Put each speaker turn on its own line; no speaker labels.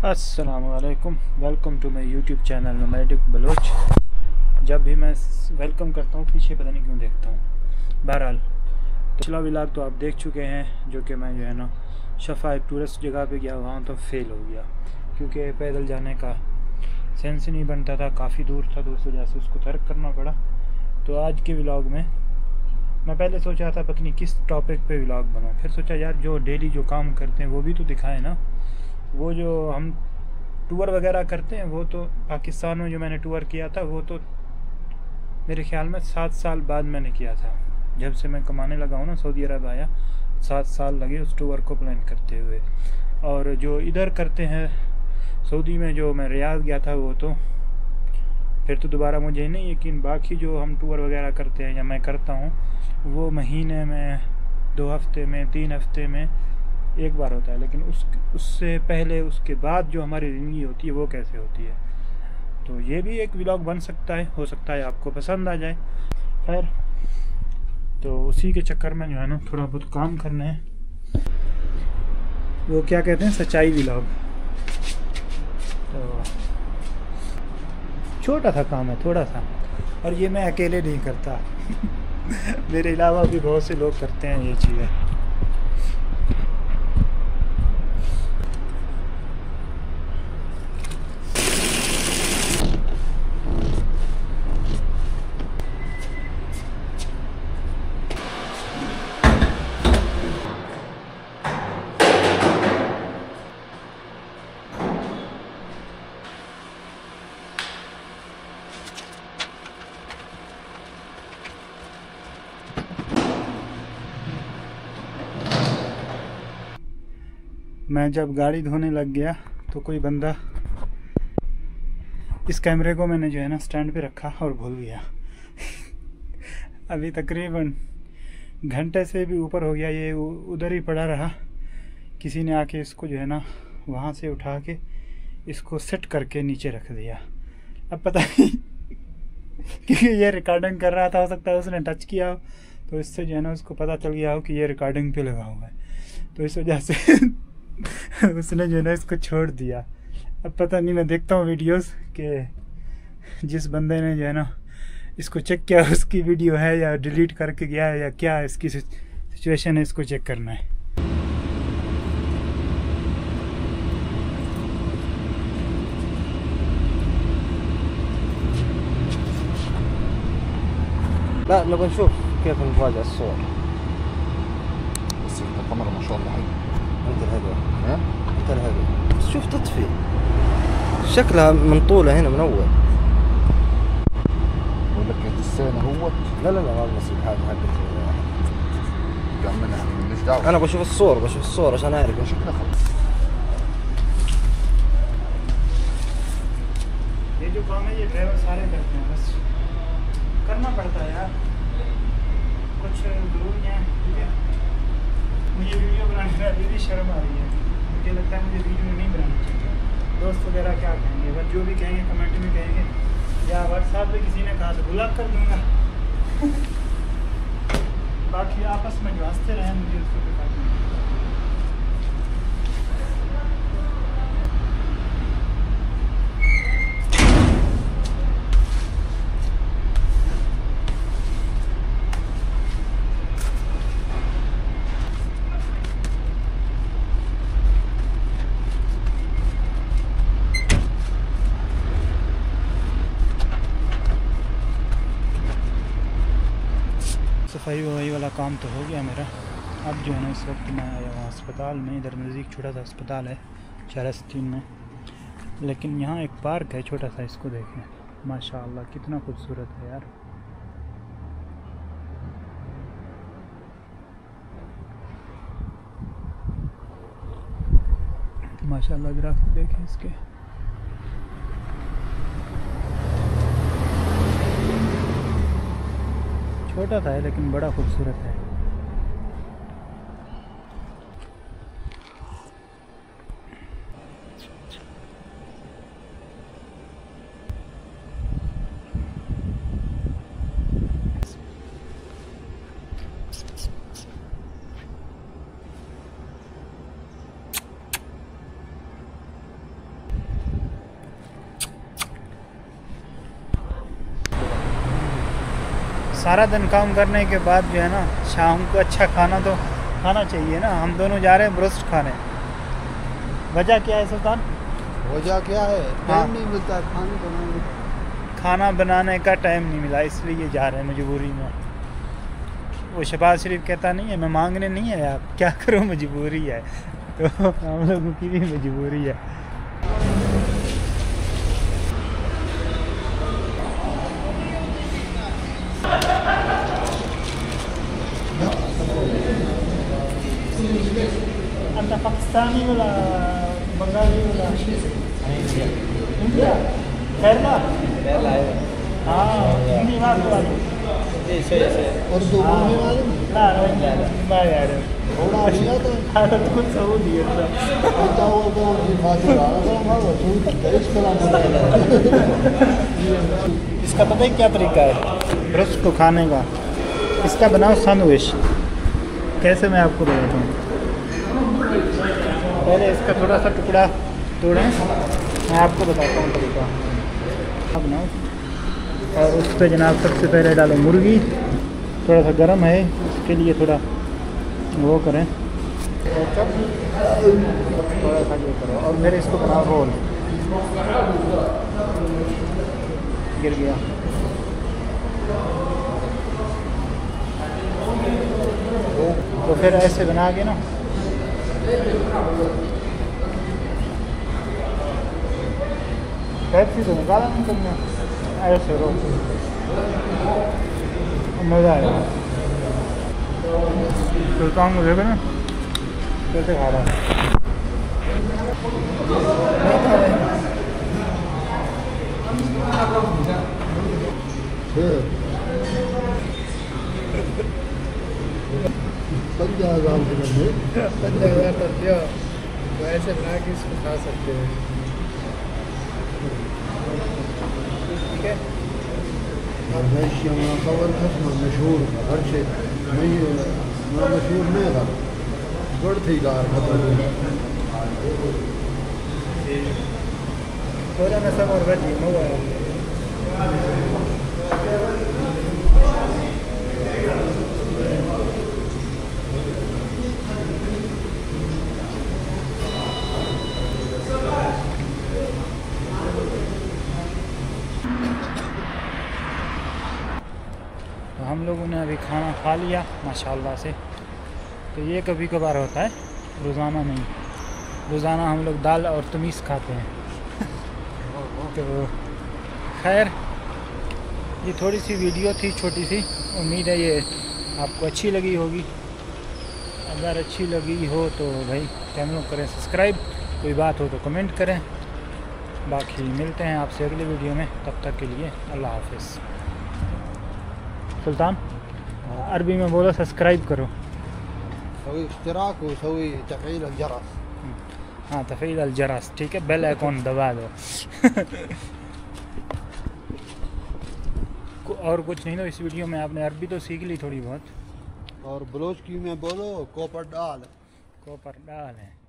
अस्सलाम वालेकुम, welcome to my YouTube channel Nomadic Baloch. जब भी मैं वेलकम करता हूँ पीछे पता नहीं क्यों देखता हूँ। बहरहाल पिछला व्लॉग तो आप देख चुके हैं, जो कि मैं जो है ना शफा एक टूरिस्ट जगह पे गया, वहाँ तो फेल हो गया क्योंकि पैदल जाने का सेंस नहीं बनता था, काफ़ी दूर था, तो उस वजह से उसको तर्क करना पड़ा। तो आज के व्लॉग में मैं पहले सोच रहा था पता नहीं किस टॉपिक पे व्लॉग बनाऊँ, फिर सोचा यार जो डेली जो काम करते हैं वो भी तो दिखाएं ना। वो जो हम टूर वगैरह करते हैं वो तो पाकिस्तान में जो मैंने टूर किया था वो तो मेरे ख्याल में 7 साल बाद मैंने किया था। जब से मैं कमाने लगा हूँ ना, सऊदी अरब आया, 7 साल लगे उस टूर को प्लान करते हुए। और जो इधर करते हैं सऊदी में, जो मैं रियाद गया था, वो तो फिर तो दोबारा मुझे नहीं यकीन। बाकी जो हम टूर वगैरह करते हैं या मैं करता हूँ वो महीने में, 2 हफ्ते में, 3 हफ्ते में एक बार होता है। लेकिन उससे पहले उसके बाद जो हमारी ज़िंदगी होती है वो कैसे होती है, तो ये भी एक व्लॉग बन सकता है, हो सकता है आपको पसंद आ जाए। खैर, तो उसी के चक्कर में जो है ना थोड़ा बहुत काम करना है, वो क्या कहते हैं, सच्चाई व्लॉग। तो छोटा सा काम है, थोड़ा सा, और ये मैं अकेले नहीं करता मेरे अलावा भी बहुत से लोग करते हैं ये चीज़ें। मैं जब गाड़ी धोने लग गया तो कोई बंदा, इस कैमरे को मैंने जो है ना स्टैंड पे रखा और भूल गया अभी तकरीबन घंटे से भी ऊपर हो गया, ये उधर ही पड़ा रहा। किसी ने आके इसको जो है ना वहाँ से उठा के इसको सेट करके नीचे रख दिया। अब पता नहीं क्योंकि ये रिकॉर्डिंग कर रहा था, हो सकता है उसने टच किया हो, तो इससे जो है ना उसको पता चल गया हो कि ये रिकॉर्डिंग पे लगा हुआ है, तो इस वजह से उसने जो है ना इसको छोड़ दिया। अब पता नहीं, मैं देखता हूँ वीडियोस कि जिस बंदे ने जो है ना इसको चेक किया उसकी वीडियो है या डिलीट करके गया है या क्या इसकी सिचुएशन है, इसको चेक करना है।
لا نبغى نشوف كيف نراجع الصور.
بس الكاميرا ما شاء الله حلوه.
انت الهدوء
ها؟
انت الهدوء بس شوف تطفي شكلها من طولها هنا من اول.
بقول لك هات السنه اهوت.
لا ما بصير هذا حقك
يا عم انا ماليش دعوه.
انا بشوف الصور عشان اعرف
مش كده خلاص.
ये जो काम है ये ड्राइवर सारे करते हैं, बस करना पड़ता है यार, कुछ जरूरी है। ठीक है, मुझे वीडियो बनाने में अभी भी शर्म आ रही है, मुझे लगता है मुझे वीडियो नहीं बनाना चाहिए। दोस्त वगैरह क्या कहेंगे, बस जो भी कहेंगे कमेंट में कहेंगे, या व्हाट्सएप पे किसी ने कहा तो ब्लॉक कर दूंगा बाकी आपस में जो हंसते रहें मुझे उसको बता दें। सफाई वफाई वाला काम तो हो गया मेरा। अब जो है ना इस वक्त मैं आया हूँ अस्पताल में, इधर नज़दीक छोटा सा अस्पताल है शाहरास्तीन में, लेकिन यहाँ एक पार्क है छोटा सा, इसको देखें माशाअल्लाह कितना खूबसूरत है यार। माशाअल्लाह ग्राफ देखें इसके, छोटा सा है लेकिन बड़ा खूबसूरत है। सारा दिन काम करने के बाद जो है ना शाम को अच्छा खाना तो खाना चाहिए ना। हम दोनों जा रहे हैं ब्रोस्ट खाने। वजह क्या है सुल्तान?
वजह क्या है?
हाँ।
टाइम नहीं मिलता खाने बनाने।
खाना बनाने का टाइम नहीं मिला इसलिए जा रहे हैं मजबूरी में। वो शहबाज शरीफ कहता नहीं है मैं मांगने नहीं है आप क्या करो मजबूरी है। तो हम लोगों की भी मजबूरी है। अंत पाकिस्तानी वाला बंगाली वाला इंडिया केरला हाँ हिंदी बात वाली
उर्दू बोलने वाले
ना ना यार
थोड़ा नहीं आता
भारत को सऊदी है
होता हुआ तो उनकी फासिल आ रहा था तो इस तरह
इसका पता ही क्या तरीका है ब्रोस्ट को खाने का? इसका बनाओ सैंडविच। कैसे मैं आपको बताता हूँ। पहले इसका थोड़ा सा टुकड़ा तोड़ें, मैं आपको बताता हूँ तरीका। अब बनाओ और उस पर जनाब सबसे पहले डालो मुर्गी। थोड़ा सा गर्म है इसके लिए थोड़ा वो करें थोड़ा सा ये करो और फिर इसको बनाओ रोल। गिर गया। तो फिर ऐसे बना के ना पेप्सी तो निकाला नहीं तुमने ऐसे रो मज़ा आएगा। सुल्तान को देखो ना कैसे खा रहा है।
तो ऐसे बना के इसको खा सकते हैं।
ठीक है
खबर मशहूर हर शे नहीं मशहूर नहीं था बड़ थी गार
थोड़ा ना सब और बैठी हुआ है। तो हम लोगों ने अभी खाना खा लिया माशाल्लाह से। तो ये कभी कभार होता है, रोज़ाना नहीं। रोज़ाना हम लोग दाल और तमीज़ खाते हैं। तो खैर ये थोड़ी सी वीडियो थी छोटी सी। उम्मीद है ये आपको अच्छी लगी होगी। अगर अच्छी लगी हो तो भाई चैनल को करें सब्सक्राइब। कोई बात हो तो कमेंट करें। बाकी मिलते हैं आपसे अगली वीडियो में। तब तक के लिए अल्लाह हाफिज़। सुल्तान अरबी में बोलो सब्सक्राइब करो।
سوي اشتراك وسوي تفعيل الجرس।
हाँ तफ़ील अलजरस ठीक है, बेल आइकॉन दबा दो। और कुछ नहीं तो इस वीडियो में आपने अरबी तो सीख ली थोड़ी बहुत।
और बलोच की में बोलो कोपर डाल
कोपर डाल है।